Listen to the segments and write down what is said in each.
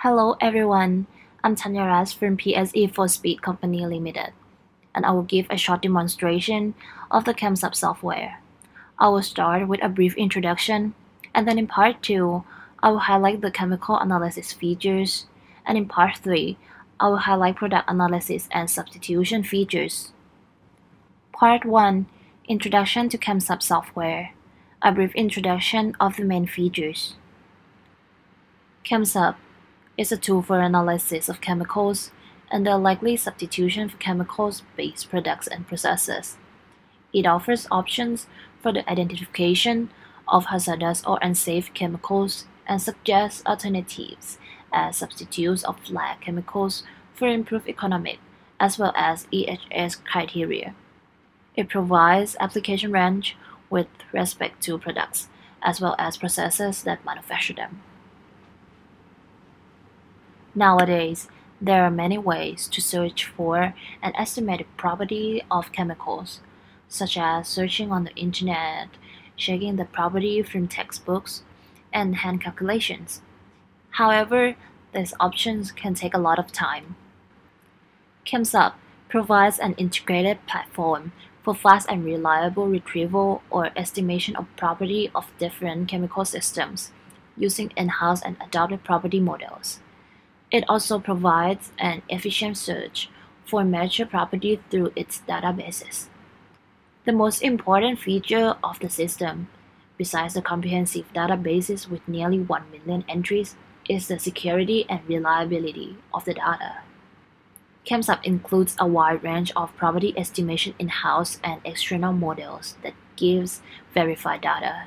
Hello everyone, I'm Tanya Ras from PSE for Speed Company Limited, and I will give a short demonstration of the ChemSub software. I will start with a brief introduction, and then in part 2, I will highlight the chemical analysis features, and in part 3, I will highlight product analysis and substitution features. Part 1, Introduction to ChemSub software, a brief introduction of the main features. ChemSub is a tool for analysis of chemicals and the likely substitution for chemicals-based products and processes. It offers options for the identification of hazardous or unsafe chemicals and suggests alternatives as substitutes of flag chemicals for improved economic as well as EHS criteria. It provides application range with respect to products as well as processes that manufacture them. Nowadays, there are many ways to search for and estimate the property of chemicals, such as searching on the internet, checking the property from textbooks, and hand calculations. However, these options can take a lot of time. ChemSub provides an integrated platform for fast and reliable retrieval or estimation of property of different chemical systems using in-house and adaptive property models. It also provides an efficient search for measured property through its databases. The most important feature of the system, besides the comprehensive databases with nearly 1 million entries, is the security and reliability of the data. ChemSub includes a wide range of property estimation in-house and external models that gives verified data.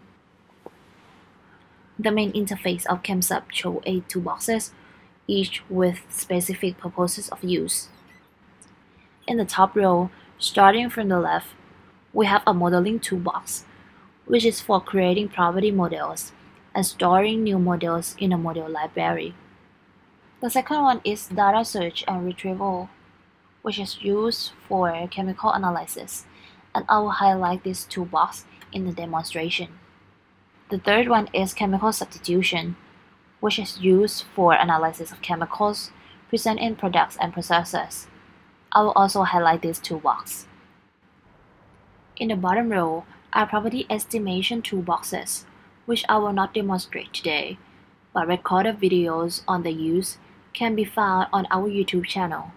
The main interface of ChemSub shows 8 toolboxes, each with specific purposes of use. In the top row, starting from the left, we have a modeling toolbox, which is for creating property models and storing new models in a model library. The second one is data search and retrieval, which is used for chemical analysis, and I will highlight this toolbox in the demonstration. The third one is chemical substitution, which is used for analysis of chemicals present in products and processes. I will also highlight this toolbox. In the bottom row are property estimation toolboxes, which I will not demonstrate today, but recorded videos on the use can be found on our YouTube channel.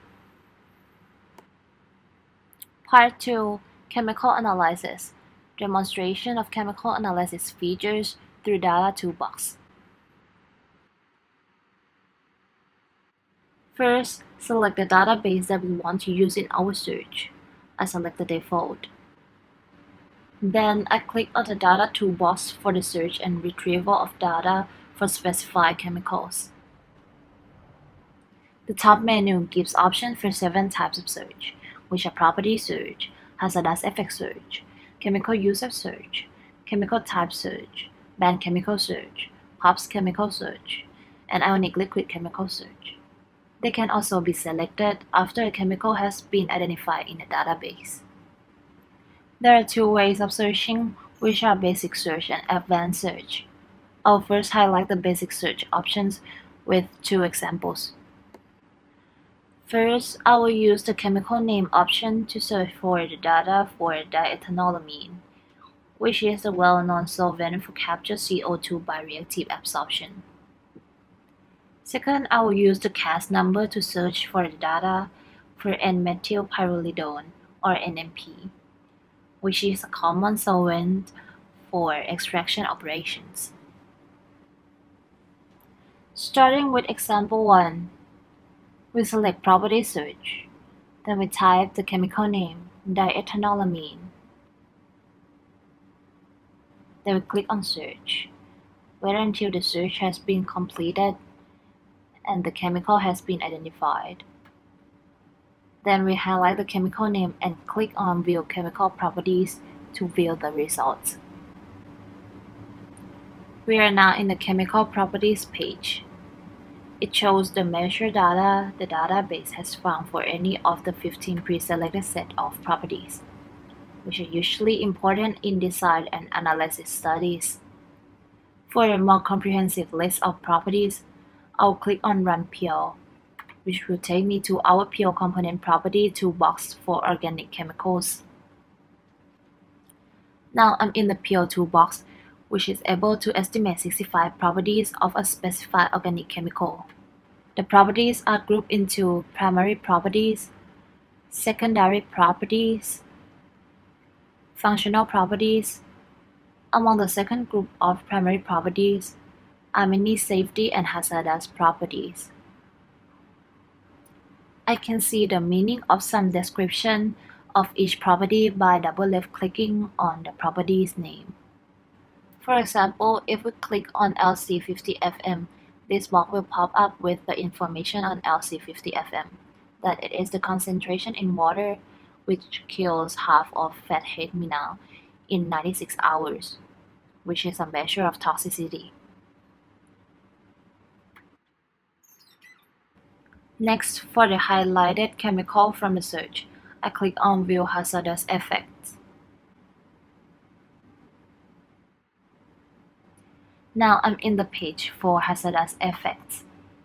Part 2, Chemical Analysis, demonstration of chemical analysis features through data toolbox. First, select the database that we want to use in our search. I select the default. Then I click on the data toolbox for the search and retrieval of data for specified chemicals. The top menu gives options for 7 types of search, which are property search, hazardous effect search, chemical usage search, chemical type search, banned chemical search, POPs chemical search, and ionic liquid chemical search. They can also be selected after a chemical has been identified in a database. There are 2 ways of searching, which are basic search and advanced search. I'll first highlight the basic search options with 2 examples. First, I will use the chemical name option to search for the data for diethanolamine, which is a well-known solvent for capture CO2 by reactive absorption. Second, I will use the CAS number to search for the data for N-methylpyrrolidone or NMP, which is a common solvent for extraction operations. Starting with example 1, we select property search, then we type the chemical name diethanolamine. Then we click on search. Wait until the search has been completed and the chemical has been identified. Then we highlight the chemical name and click on View Chemical Properties to view the results. We are now in the Chemical Properties page. It shows the measured data the database has found for any of the 15 pre-selected set of properties, which are usually important in design and analysis studies. For a more comprehensive list of properties, I'll click on Run PL, which will take me to our PL component property toolbox for organic chemicals. Now I'm in the PL toolbox, which is able to estimate 65 properties of a specified organic chemical. The properties are grouped into primary properties, secondary properties, functional properties. Among the second group of primary properties are many safety and hazardous properties. I can see the meaning of some description of each property by double left clicking on the property's name. For example, if we click on LC50FM, this box will pop up with the information on LC50FM, that it is the concentration in water which kills half of fathead minnow in 96 hours, which is a measure of toxicity. Next, for the highlighted chemical from the search, I click on View Hazardous Effects. Now I'm in the page for hazardous effects.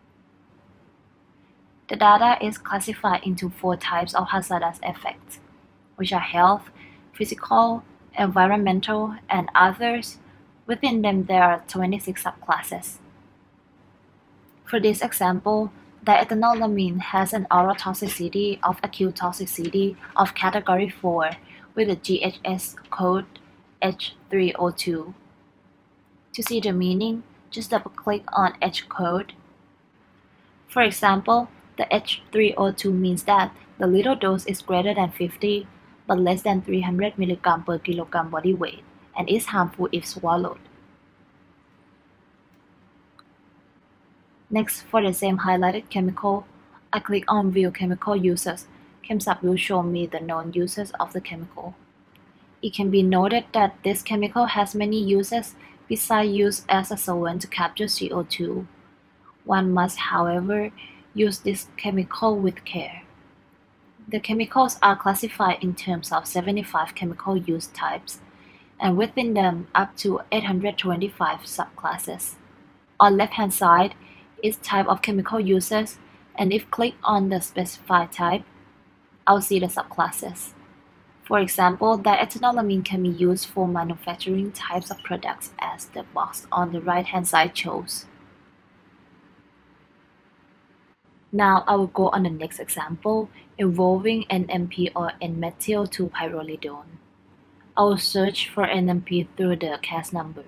The data is classified into 4 types of hazardous effects, which are health, physical, environmental, and others. Within them, there are 26 subclasses. For this example, diethanolamine has an oral toxicity of acute toxicity of category 4 with a GHS code H302. To see the meaning, just double-click on H code. For example, the H302 means that the little dose is greater than 50 but less than 300 mg per kilogram body weight and is harmful if swallowed. Next, for the same highlighted chemical, I click on View Chemical Uses. ChemSub will show me the known uses of the chemical. It can be noted that this chemical has many uses besides use as a solvent to capture CO2. One must, however, use this chemical with care. The chemicals are classified in terms of 75 chemical use types, and within them up to 825 subclasses. On left-hand side is type of chemical uses, and if click on the specified type, I'll see the subclasses. For example, diethanolamine can be used for manufacturing types of products as the box on the right-hand side shows. Now I will go on the next example involving NMP or N-methyl 2-pyrrolidone. I will search for NMP through the case number.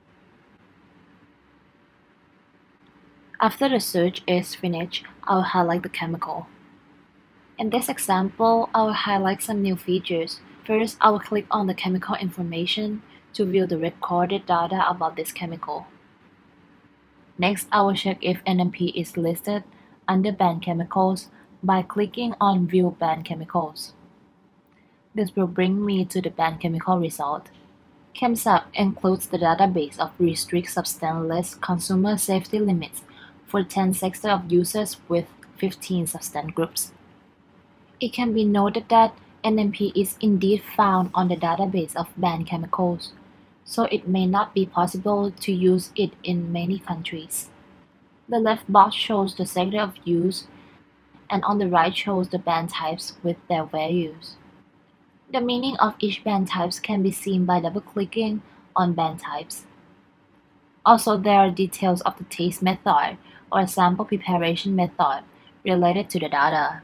After the search is finished, I will highlight the chemical. In this example, I will highlight some new features. First, I will click on the chemical information to view the recorded data about this chemical. Next, I will check if NMP is listed under banned chemicals by clicking on View Banned Chemicals. This will bring me to the banned chemical result. ChemSub includes the database of restrict substance list consumer safety limits for 10 sectors of users with 15 substance groups. It can be noted that NMP is indeed found on the database of banned chemicals, so it may not be possible to use it in many countries. The left box shows the sector of use, and on the right shows the band types with their values. The meaning of each band types can be seen by double-clicking on band types. Also, there are details of the taste method or sample preparation method related to the data.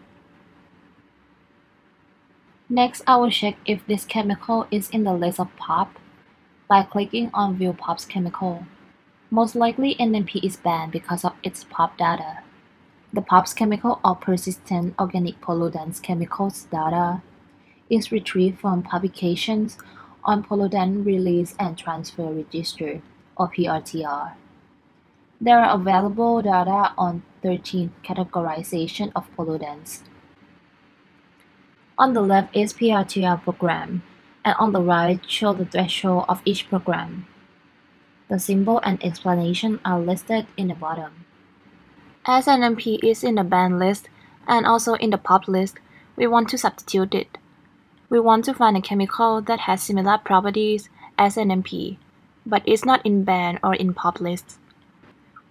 Next, I will check if this chemical is in the list of POP by clicking on View POP's chemical. Most likely NMP is banned because of its POP data. The POP's chemical or persistent organic pollutants chemicals data is retrieved from publications on Pollutant Release and Transfer Register or PRTR. There are available data on 13 categorization of pollutants. On the left is PRTR program, and on the right show the threshold of each program. The symbol and explanation are listed in the bottom. As NMP is in the banned list and also in the POP list, we want to substitute it. We want to find a chemical that has similar properties as NMP, but is not in banned or in POP lists.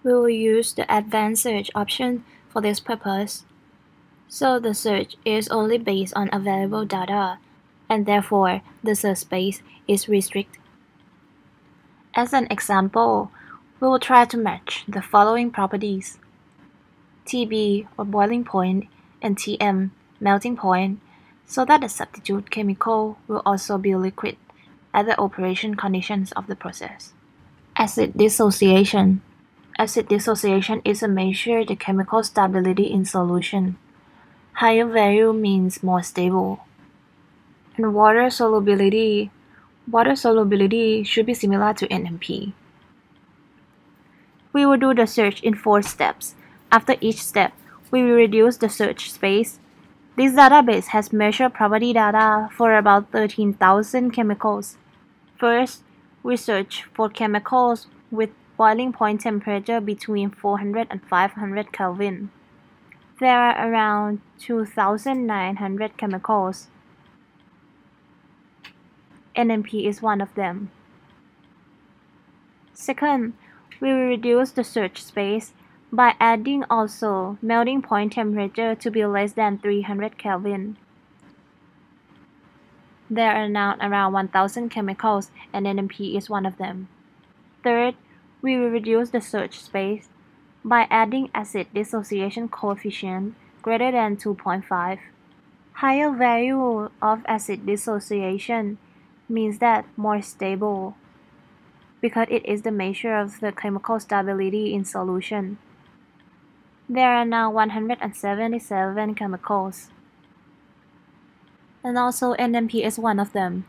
We will use the advanced search option for this purpose. So the search is only based on available data, and therefore the search space is restricted. As an example, we will try to match the following properties: Tb or boiling point and Tm melting point, so that the substitute chemical will also be liquid at the operation conditions of the process. Acid dissociation. Acid dissociation is a measure of the chemical stability in solution. Higher value means more stable. And water solubility. Water solubility should be similar to NMP. We will do the search in 4 steps. After each step, we will reduce the search space. This database has measured property data for about 13,000 chemicals. First, we search for chemicals with boiling point temperature between 400 and 500 Kelvin. There are around 2,900 chemicals. NMP is one of them. Second, we will reduce the search space by adding also melting point temperature to be less than 300 Kelvin. There are now around 1,000 chemicals, and NMP is one of them. Third, we will reduce the search space by adding acid dissociation coefficient greater than 2.5. Higher value of acid dissociation means that more stable, because it is the measure of the chemical stability in solution. There are now 177 chemicals, and also NMP is one of them.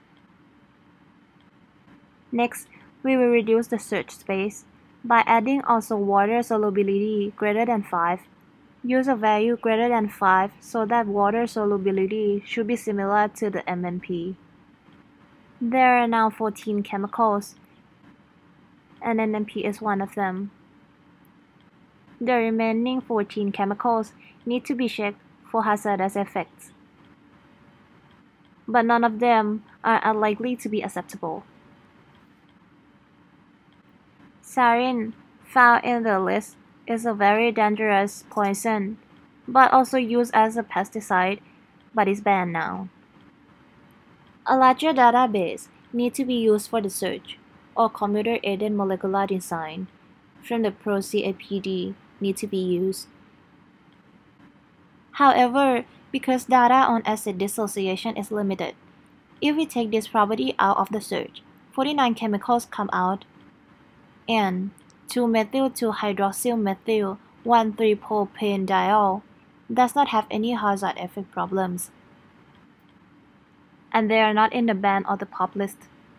Next, we will reduce the search space by adding also water solubility greater than 5. Use a value greater than 5 so that water solubility should be similar to the MNP. There are now 14 chemicals, and NMP is one of them. The remaining 14 chemicals need to be checked for hazardous effects, but none of them are unlikely to be acceptable. Sarin, found in the list, is a very dangerous poison, but also used as a pesticide, but is banned now. A larger database needs to be used for the search, or computer-aided molecular design from the ProCAPD need to be used. However, because data on acid dissociation is limited, if we take this property out of the search, 49 chemicals come out, and 2-methyl-2-hydroxymethyl 1,3-propanediol does not have any hazard effect problems, and they are not in the ban or the POP list.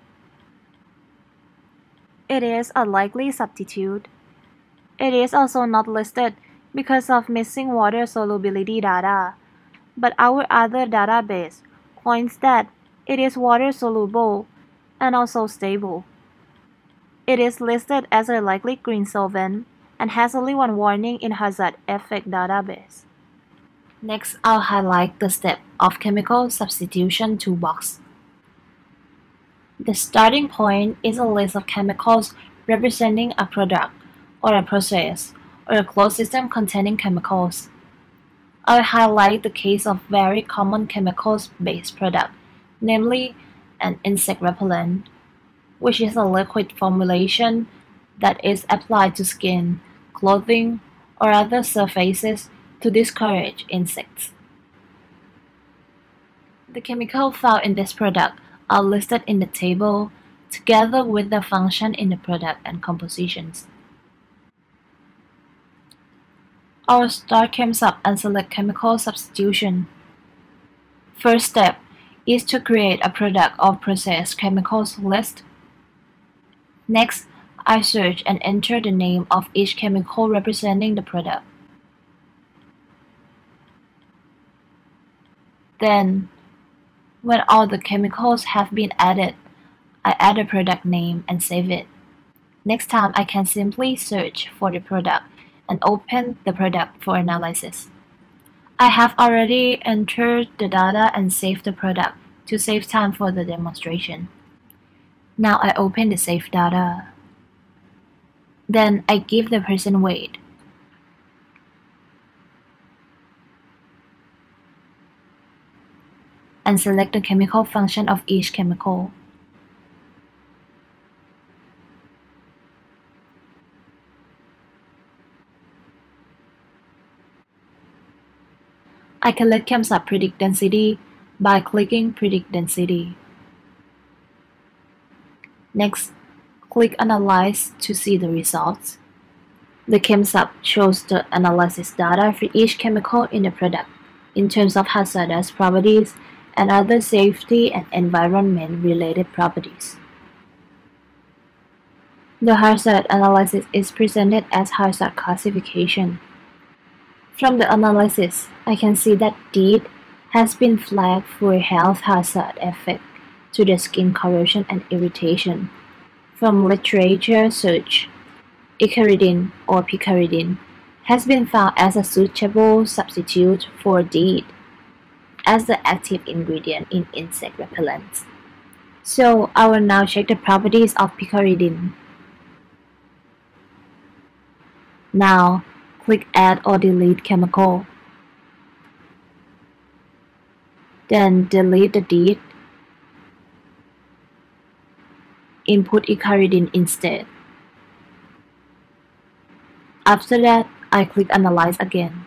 It is a likely substitute. It is also not listed because of missing water solubility data, but our other database points that it is water soluble and also stable. It is listed as a likely green solvent and has only one warning in hazard effect database. Next, I'll highlight the step of chemical substitution toolbox. The starting point is a list of chemicals representing a product or a process or a closed system containing chemicals. I'll highlight the case of very common chemicals-based product, namely an insect repellent, which is a liquid formulation that is applied to skin, clothing, or other surfaces to discourage insects. The chemicals found in this product are listed in the table together with the function in the product and compositions. I'll start ChemSub and select chemical substitution. First step is to create a product or process chemicals list. Next, I search and enter the name of each chemical representing the product. Then, when all the chemicals have been added, I add a product name and save it. Next time, I can simply search for the product and open the product for analysis. I have already entered the data and saved the product to save time for the demonstration. Now I open the saved data. Then I give the percent weight. And select the chemical function of each chemical. I can let ChemSub predict density by clicking Predict Density. Next, click Analyze to see the results. The ChemSub shows the analysis data for each chemical in the product in terms of hazardous properties and other safety and environment-related properties. The hazard analysis is presented as hazard classification. From the analysis, I can see that DEET has been flagged for health hazard effect to the skin corrosion and irritation. From literature search, icaridin or picaridin has been found as a suitable substitute for DEET as the active ingredient in insect repellents. So I will now check the properties of picaridin. Now, click Add or Delete Chemical. Then delete the DEET. Input icaridin instead. After that, I click Analyze again.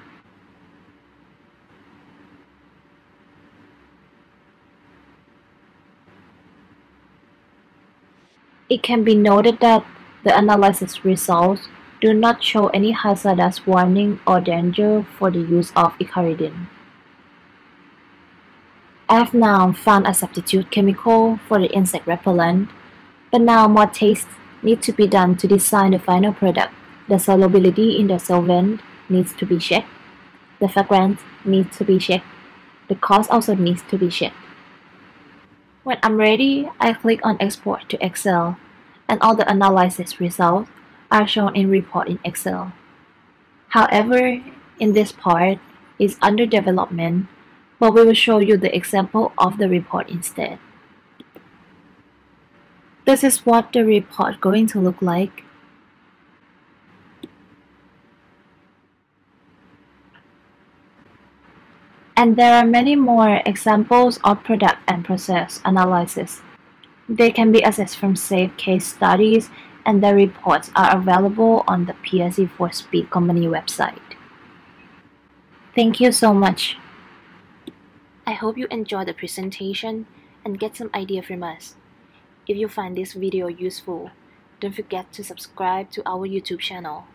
It can be noted that the analysis results do not show any hazardous warning or danger for the use of icaridin. I have now found a substitute chemical for the insect repellent, but now more tests need to be done to design the final product. The solubility in the solvent needs to be checked. The fragrance needs to be checked. The cost also needs to be checked. When I'm ready, I click on Export to Excel, and all the analysis results are shown in Report in Excel. However, in this part is under development, but we will show you the example of the report instead. This is what the report going to look like. And there are many more examples of product and process analysis. They can be accessed from safe case studies, and the reports are available on the PSC for Speed Company website. Thank you so much. I hope you enjoyed the presentation and get some idea from us. If you find this video useful, don't forget to subscribe to our YouTube channel.